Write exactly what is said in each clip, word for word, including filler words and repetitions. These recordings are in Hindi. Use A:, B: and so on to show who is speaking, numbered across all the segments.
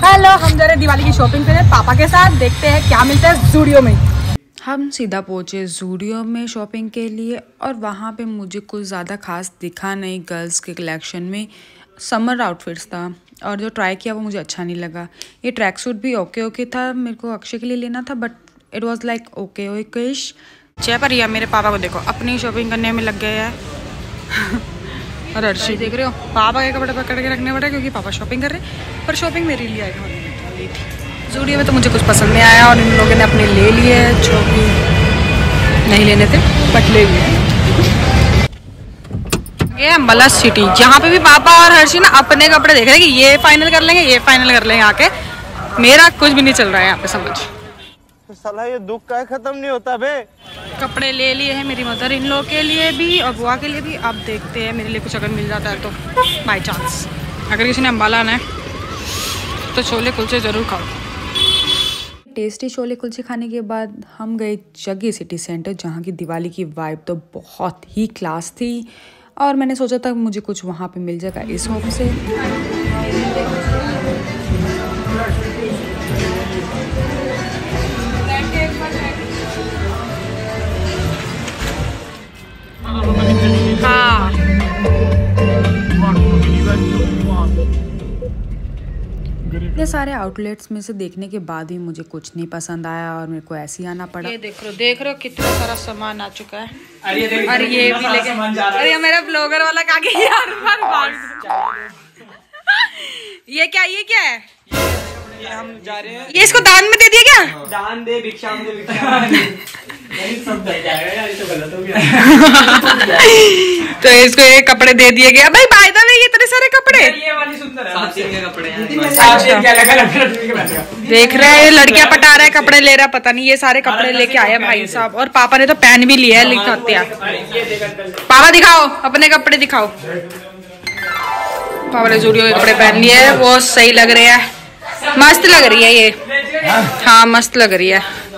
A: हेलो, हम जा रहे हैं दिवाली की शॉपिंग करने पापा के साथ। देखते हैं क्या मिलता है ज़ूडियो में।
B: हम सीधा पहुँचे ज़ूडियो में शॉपिंग के लिए और वहाँ पे मुझे कुछ ज़्यादा खास दिखा नहीं। गर्ल्स के कलेक्शन में समर आउटफिट्स था और जो ट्राई किया वो मुझे अच्छा नहीं लगा। ये ट्रैक सूट भी ओके ओके था, मेरे को अक्षय के लिए लेना था but it was like okay ओकेश। जय पर या मेरे पापा को देखो अपनी शॉपिंग करने में लग गए हैं। और अर्शी देख रहे हो, पापा के कपड़े पकड़ के रखने पड़े क्योंकि पापा शॉपिंग कर रहे हैं, पर शॉपिंग मेरे लिए आई थी। ज़ूडियो में तो मुझे कुछ पसंद नहीं आया और इन लोगों ने अपने ले लिए जो कि नहीं लेने थे बट ले लिए। ये अम्बाला सिटी, जहाँ पे भी पापा और हर्षी ना अपने कपड़े देख रहे हैं कि ये फाइनल कर लेंगे ये फाइनल कर लेंगे आके। मेरा कुछ भी नहीं चल रहा है यहाँ पे, समझ।
C: साला ये दुख का खत्म नहीं होता बे।
A: कपड़े ले लिए हैं मेरी मदर इन लोग के लिए भी और बुआ के लिए भी। अब देखते हैं मेरे लिए कुछ अगर मिल जाता है तो बाय चांस। अगर किसी ने अम्बाला आना है तो छोले कुलचे ज़रूर खाओ। टेस्टी छोले कुलचे खाने के बाद हम गए जगह सिटी सेंटर, जहाँ की दिवाली की वाइब तो बहुत ही क्लास थी और मैंने सोचा था मुझे कुछ वहाँ पे मिल जाएगा इस होप से। हाँ, इतने सारे आउटलेट्स में से देखने के बाद भी मुझे कुछ नहीं पसंद आया और मेरे को ऐसे ही आना पड़ा। ये देख रहे हो देख रहे हो कितना सारा सामान आ चुका है। अरे अरे ये भी लेके, अरे मेरा ब्लॉगर वाला कहा गया यार। ये क्या ये क्या है?
C: ये हम जा रहे हैं,
A: ये इसको दान में दे दिया क्या?
C: दान दे भिक्षा दे भिक्षा सब दे जाएगा यार, ये तो गलत हो गया।
A: तो इसको ये कपड़े दे दिए गया। भाई बाय द वे ये इतने सारे कपड़े,
C: ये वाली सुंदर है, सात दिन के कपड़े हैं।
A: देख रहे हैं ये लड़कियां पटा रहा है, कपड़े ले रहा है, पता नहीं ये सारे कपड़े लेके आए भाई साहब। और पापा ने तो पहन भी लिया है, लिखाते हैं। पापा दिखाओ अपने कपड़े दिखाओ। पापा ने ज़ूडियो के कपड़े पहन लिए है, वो सही लग रहे हैं, मस्त लग रही है ये। हाँ मस्त लग रही है,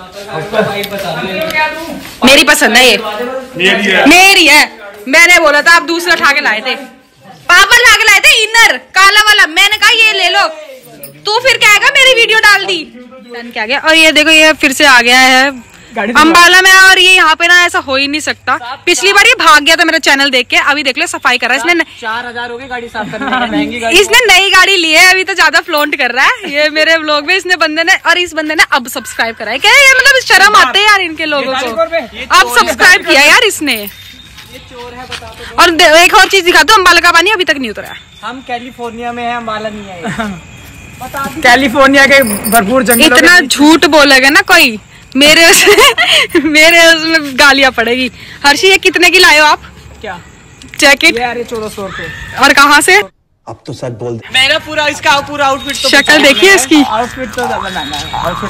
A: मेरी पसंद है ये। मेरी है, मेरी है। मैंने बोला था आप दूसरा उठा के लाए थे, पापा ला के लाए थे इनर काला वाला। मैंने कहा ये ले लो, तू फिर क्या आएगा मेरी वीडियो डाल दी क्या गया। और ये देखो ये फिर से आ गया है अम्बाला में और ये यहाँ पे ना ऐसा हो ही नहीं सकता। पिछली बार ये भाग गया था मेरा चैनल देख के, अभी देख लो सफाई कर रहा है इसने।
C: चार हजार हो गई गाड़ी साफ करने में, महंगी गाड़ी।
A: इसने नई गाड़ी ली है, अभी तो ज्यादा फ्लॉन्ट कर रहा है ये मेरे व्लॉग में। इसने बंदे ने और इस बंदे ने अब सब्सक्राइब करा है। क्या ये मतलब शर्म आते है यार इनके लोगों को। अब सब्सक्राइब किया यार इसने। और एक और चीज दिखा दो, अम्बाला का पानी अभी तक नहीं उतरा।
C: हम कैलिफोर्निया में है, अम्बाला नहीं है। कैलिफोर्निया के भरपूर जंगल।
A: इतना झूठ बोलेगा ना कोई, मेरे उसमें मेरे उसमें गालियां पड़ेगी। हर्षी ये कितने की लाए हो आप? क्या जैकेट? यार ये चौदह सौ रुपए। और कहाँ से?
C: अब तो सच बोल दे। मेरा पूरा इसका पूरा आउटफिट तो
A: शक्ल देखिए इसकी।
C: आउटफिट तो ज्यादा महंगा है, आउटफिट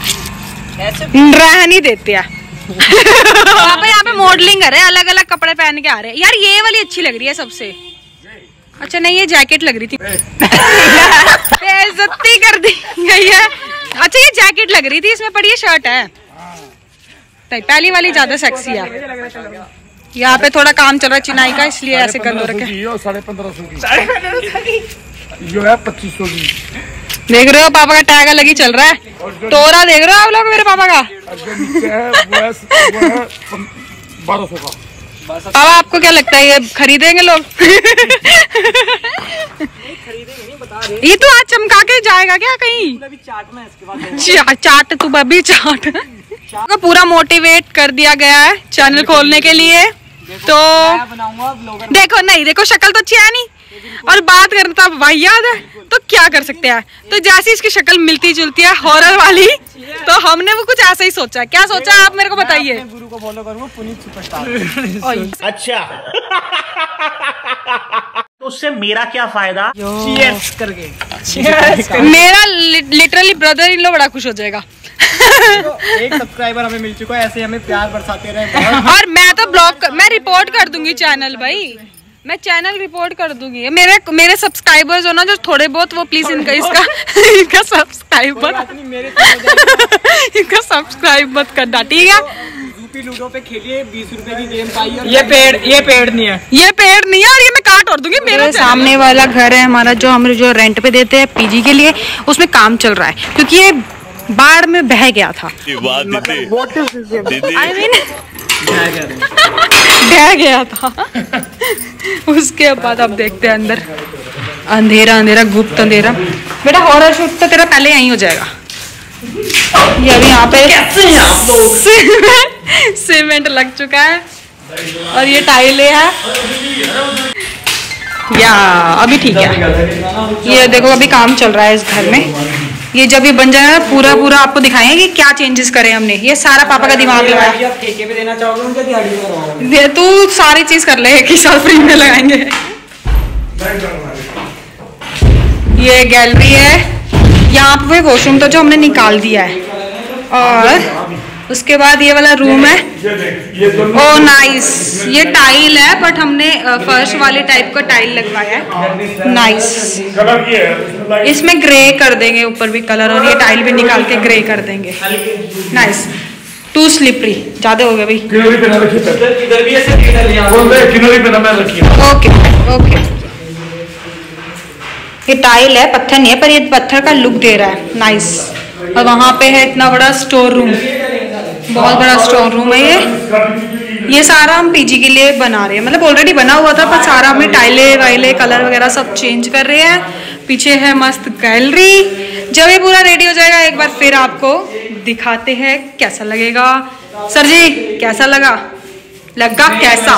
A: रह नहीं देते हैं। पापा यहाँ पे मॉडलिंग कर रहे हैं, अलग अलग कपड़े पहन के आ रहे हैं। यार ये वाली अच्छी लग रही है सबसे। अच्छा नहीं ये जैकेट लग रही थी। बेइज्जती कर दी गई है। अच्छा ये जैकेट लग रही थी, इसमें पड़ी शर्ट है। पहली वाली ज्यादा सेक्सी है। यहाँ पे थोड़ा काम चल रहा है चिनाई का, इसलिए ऐसे गंद हो रखे।
C: साढ़े पंद्रह सौ की जो है पच्चीस सौ की।
A: देख रहे हो पापा का टैग अलग ही चल रहा है। तोरा देख रहे हो आप लोग मेरे पापा का?
C: बारह सौ का।
A: पापा आपको क्या लगता है ये खरीदेंगे लोग? ये तो आज चमका के जाएगा क्या कहीं? चा, चाट तू बबी चाट। तो पूरा मोटिवेट कर दिया गया है चैनल खोलने के लिए। तो देखो नहीं देखो शक्ल तो अच्छी है नहीं और बात करता भाई याद है, तो क्या कर सकते हैं। तो जैसी इसकी शक्ल मिलती जुलती है हॉरर वाली, तो हमने वो कुछ ऐसा ही सोचा है। क्या सोचा है आप मेरे को बताइए।
C: गुरु को फॉलो करूंगा, पुनीत सुपरस्टार। अच्छा तो उससे मेरा क्या फायदा? चीयर्स करके चीयर्स
A: मेरा लिटरली ब्रदर इन लो बड़ा खुश हो जाएगा।
C: एक सब्सक्राइबर हमें मिल चुका है, ऐसे हमें प्यार बरसाते रहे।
A: और मैं तो ब्लॉग मैं रिपोर्ट कर दूंगी चैनल भाई, मैं चैनल रिपोर्ट कर दूंगी। मेरे मेरे सब्सक्राइबर्स हो ना जो थोड़े बहुत, वो प्लीज इनका इसका इनका सब्सक्राइब मत इनका सब्सक्राइब मत करना, ठीक है?
C: रूपी लूडो पे खेलिए, बीस रुपए की गेम पाई। ये पेड़ ये पेड़ नहीं है,
A: ये पेड़ नहीं है और ये मैं काट और दूंगी। मेरे सामने वाला घर है हमारा, जो हम जो रेंट पे देते हैं पीजी के लिए, उसमें काम चल रहा है क्योंकि ये बाढ़ में बह गया था। आई मीन बह गया था। उसके बाद अब देखते हैं अंदर, अंधेरा अंधेरा गुप्त अंधेरा। बेटा हॉरर शूट तो तेरा पहले यहीं हो जाएगा। ये अभी यहाँ पे सीमेंट लग चुका है और ये टाइलें हैं या अभी ठीक है। ये देखो अभी काम चल रहा है इस घर में। ये जब ये बन जाएगा पूरा पूरा आपको दिखाएंगे कि क्या चेंजेस करे हमने। ये सारा पापा का दिमाग लगाया।
C: ठेके पे देना चाहोगे उनके दिहाड़ी करवाओगे?
A: ये तू सारी चीज कर ले, एक ही साल फ्री में लगाएंगे। ये गैलरी है, यहाँ पे वॉशरूम तो जो हमने निकाल दिया है, और उसके बाद ये वाला रूम है। ओ नाइस, ये टाइल है बट हमने फर्श वाले टाइप का टाइल लगवाया है। नाइस, इसमें ग्रे कर देंगे ऊपर भी कलर, और ये टाइल भी निकाल के ग्रे कर देंगे। नाइस, टू स्लिपरी ज्यादा हो गया भाई। ओके ओके, ये टाइल है, पत्थर नहीं है, पर ये पत्थर का लुक दे रहा है। नाइस। और वहाँ पे है इतना बड़ा स्टोर रूम, बहुत बड़ा स्टोर रूम है ये। ये सारा हम पीजी के लिए बना रहे हैं, मतलब ऑलरेडी बना हुआ था पर सारा हमने टाइले वाइले कलर वगैरह सब चेंज कर रहे हैं। पीछे है मस्त गैलरी। जब ये पूरा रेडी हो जाएगा एक बार फिर आपको दिखाते हैं कैसा लगेगा। सर जी कैसा लगा? लगा कैसा?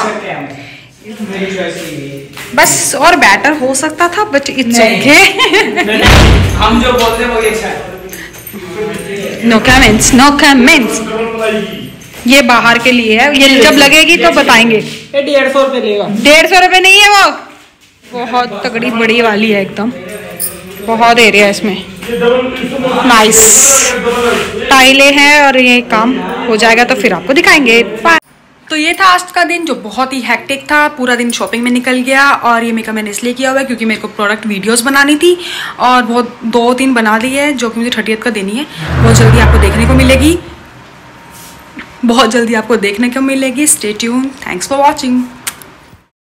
A: बस और बेटर हो सकता था बट इट्स ओके।
C: हम जो बोलते हैं वो अच्छा है।
A: No comments, no comments. ये बाहर के लिए है, ये जब लगेगी तो बताएंगे।
C: ये डेढ़ सौ रुपए लेगा।
A: डेढ़ सौ रुपए नहीं है वो, बहुत तगड़ी बड़ी वाली है एकदम, बहुत एरिया है इसमें। नाइस टाइलें हैं और ये काम हो जाएगा तो फिर आपको दिखाएंगे। तो ये था आज का दिन जो बहुत ही हैक्टिक था। पूरा दिन शॉपिंग में निकल गया, और ये मेकअप मैंने इसलिए किया हुआ है क्योंकि मेरे को प्रोडक्ट वीडियोस बनानी थी, और बहुत दो तीन बना दी है जो कि मुझे थर्टियथ का देनी है। बहुत जल्दी आपको देखने को मिलेगी, बहुत जल्दी आपको देखने को मिलेगी। Stay tuned, thanks for watching.